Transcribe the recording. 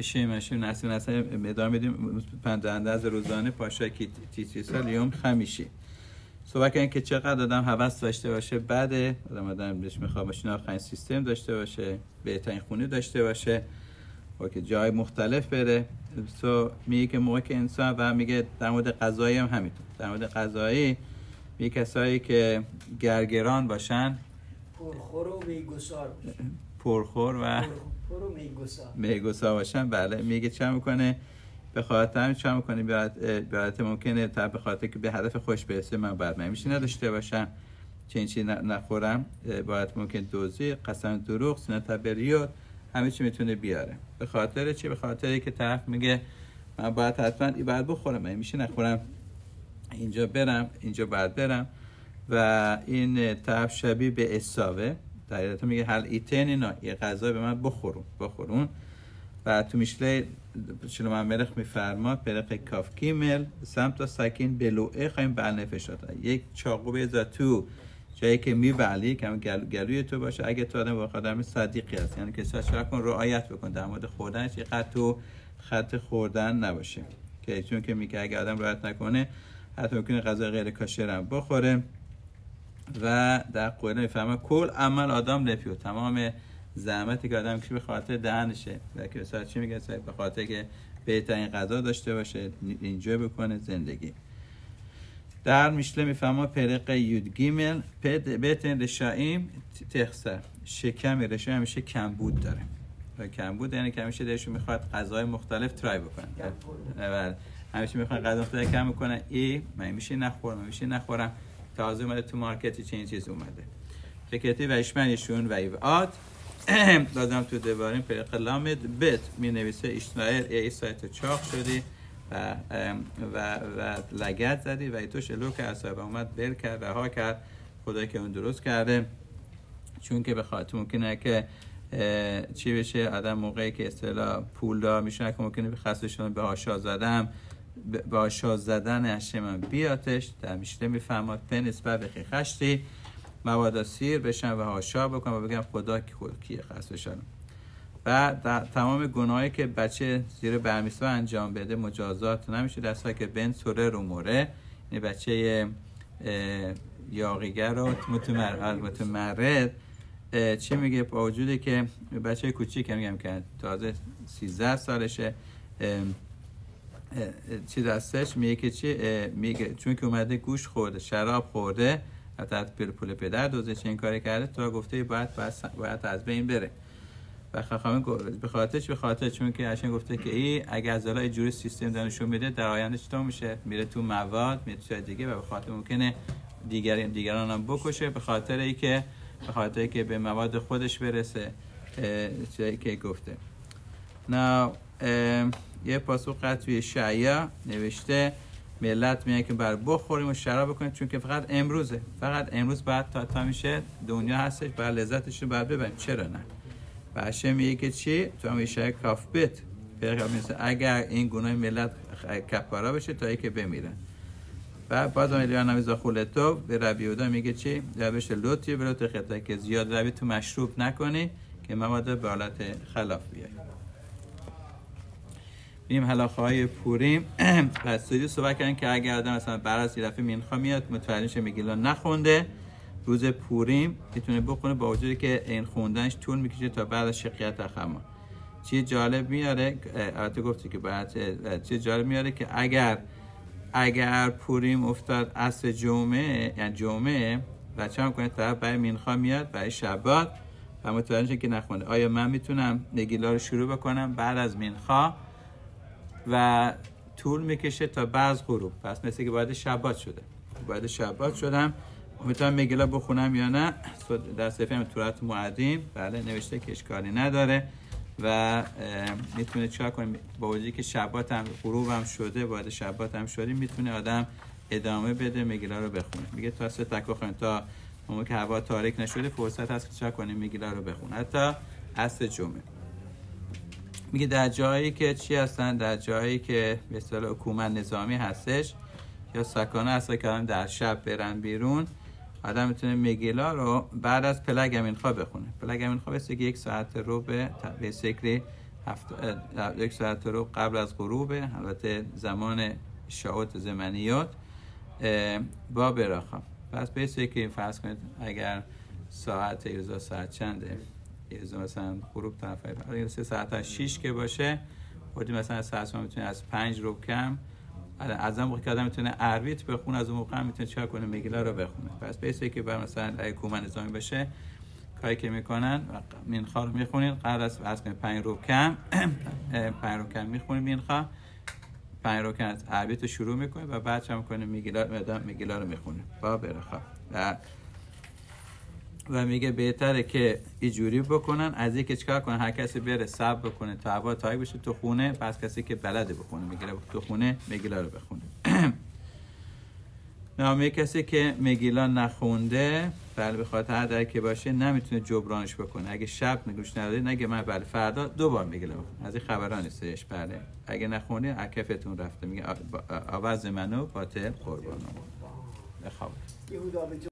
شیمشیم نسیم ادامه میدیم پندنده از روزانه پاشا که تیتری سال یوم خمیشی صحبت کنیم که چقدر آدم هوس داشته باشه بعد آدم بهش میخواد ماشین آخرین سیستم داشته باشه بهترین خونه داشته باشه و که جای مختلف بره. میگه که موقع که انسان و میگه در مورد غذایی هم همینطور. در مورد غذایی میگه کسایی که گرگران باشن پرخور و میگسار باشن پرخور و میگسار باشن. بله میگه چه میکنه به خاطر همین چه میکنه برات ممکنه تا به خاطر که به هدف خوش برسه من بعد نمیشه نداشته باشم چه چیزی نخورم برات ممکن دوزی قسم دروغ سینه تبریوت همه چی میتونه بیاره. به خاطر چی؟ به خاطری که طرف میگه من باید حتما این بعد بخورم من میشه نخورم اینجا برم اینجا بعد برم و این طرف شبیه به اساوه در حقیقت میگه هل ایتن اینا یه غذا به من بخورون و تو میشله شلوم ملخ میفرما پرق کافکیمل سمت سکین بلوعه خواهیم بلنفشات یک چاقو بیزا تو جایی که میبلی که گلوی تو باشه اگه تو آدم واقعا آدم صدیقی هست یعنی که چرا کن رعایت بکن در مورد خوردنش یه خط خوردن نباشه که چون که میگه اگه آدم رعایت نکنه حتی ممکنه غذا غیر کاشر هم بخوره و در قرآن میفهمه کل عمل آدم لپیو تمام زحمتی که آدم که به خاطر دهنشه و که مثلا چی میگه به خاطر که بهترین غذا داشته باشه اینجا بکنه زندگی. در میشله میفهمه پرق یودگیمل بهترین رشایم تخسر شکم رشایم همیشه کمبود داره و کمبود یعنی که همیشه دلشون میخواد غذاهای مختلف ترای بکنه و همیشه میخوان غذا مختلف کم بکنن من میشه نخورم تازه اومده تو مارکتی چه این چیز اومده فکرتی و اشمنشون و ایوات لازم تو دواریم پرق لامد بت می نویسه اشتنایر ای سایت چاق شدی و لگت زدی و ایتو شلو که اصابه اومد بل کرد رها کرد خدایی که اون درست کرده چون که به خاطر ممکنه که چی بشه آدم موقعی که اصطلاح پول دار میشه که ممکنه به خستشون به آشا زدن هشم بیاتش در میشته میفهمد پن اسبر بخی خشتی مواد سیر بشن و هاشا بکنم و بگم خدا کیه خست بشن و تمام گناهی که بچه زیر برمیسته انجام بده مجازات نمیشه دستا که بین سوره رو موره این بچه یاغیگر رو متمرد چی میگه با وجودی که بچه کوچیک میگم که تازه 13 سالشه چی دستش میگه که چی میگه چون که اومده گوش خورده شراب خورده حتی پول پدر دوزش این کاری کرده تا گفته باید از بین بره و خواهم به خاطر چون که عشان گفته که اگه از الان جوری سیستم دانشون میده در آینده چطور میشه میره تو مواد میره تو دیگه و به خاطر ممکنه دیگران هم بکشه به خاطر که به مواد خودش برسه چیزی که گفته. نه یه پاسخ قطعی شعیا نوشته ملت میگن که بر بخوریم و شراب بکنیم چون که فقط امروز بعد تا میشه دنیا هستش بر لذتش رو بعد ببینیم چرا نه باشه میگه که چی تو هم میشه کافبت اگر این گناه ملت کفاره بشه تا ای که بمیرن و بعد ایران نمیزا خولتو به ربیودا میگه چی روش لطفی به لطف خطا که زیاد روی تو مشروب نکنی که مواد به حالت خلاف بیای. این حلاخه های پوریم پس صحبت کردن که اگر آدم مثلا برای یه دفعه مینخوا میاد متوجه شه میگیلا نخونده روز پوریم میتونه بخونه با وجودی که این خوندنش طول میکشه تا بعد از شقیقت اخما. چی جالب میاره البته گفتی که بعد چی جالب میاره که اگر پوریم افتاد عصر جمعه بچه هم کنه طرف برای مینخوا میاد برای شبات و متوجه شه که نخونده آیا من میتونم نگیلا رو شروع بکنم بعد از مینخوا و طول میکشه تا بعض غروب پس مثل که باید شبات شدم میتونم میگلا بخونم یا نه در صفحه تورات معدیم بله نوشته که اشکالی نداره و میتونه چیکار کنه با وجودی که شبات هم غروب هم شده باید شبات هم شدیم میتونه آدم ادامه بده میگلا رو بخونه میگه تا 3 تک بخونیم تا موقعی که هوا تاریک نشده فرصت هست که چیکار کنیم میگلا رو بخونه حتی عصر جمعه. میگه در جایی که چی هستن در جایی که به اصطلاح حکومت نظامی هستش یا سکانه هست که در شب برن بیرون آدم میتونه میگیلا رو بعد از پلگ امینخوا بخونه. پلگ امینخوا بسید که 1 ساعت رو به شکلی یک ساعت رو قبل از غروبه، البته زمان شعوت زمنیات با براخا. پس بیسته که فرض کنید اگر ساعت ایرزا ساعت چنده، ایرزا مثلا غروب طرف 3 ساعت 6 که باشه، خودی مثلا ساعت ما میتونه از 5 رو کم از اون موقع که آدم میتونه عربیت بخونه، از اون موقع هم میتونه چیکار کنه میگیلا رو بخونه. پس بیسته که بر مثلا اگه کومن نظامی بشه کاری که میکنن مینخا رو میخونین قبل از 5 رو کم 5 رو کم میخونین مینخا 5 رو کم از عربیت رو شروع میکنه و بعد چه میکنه میگیلا رو میخونه با برخا و میگه بهتره که اینجوری بکنن از اینکه چیکار کنن هر کسی بره صبر بکنه تا هوا تاریک بشه تو خونه، پس کسی که بلده بخونه میگیلا تو خونه میگیلا رو بخونه. نامه کسی که میگیلا نخونده بله به خاطر هر درکی که باشه نمیتونه جبرانش بکنه. اگه شب میگوش نداره نگه من بله فردا 2 بار میگیلا بخونه، از این خبران نیستش. بله اگه نخونی عکفتون رفته، میگه آواز منو باطل قربانم بخواب.